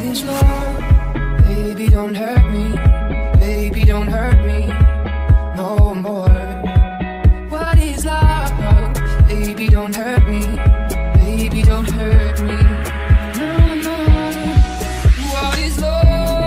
is love? Baby, don't hurt me. Baby, don't hurt me no more. What is love? Baby, don't hurt me. Baby, don't hurt me. No, no. What is love?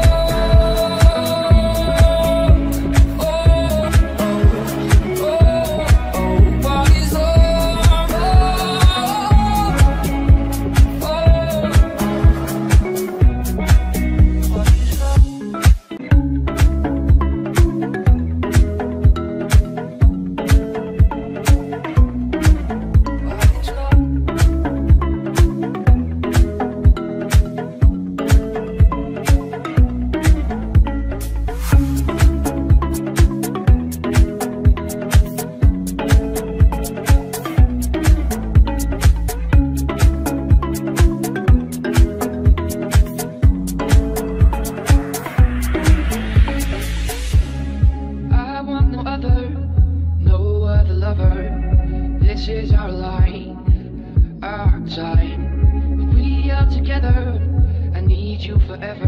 This is our line, our time. We are together, I need you forever.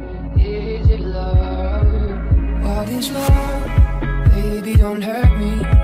Is it love? What is love? Baby, don't hurt me.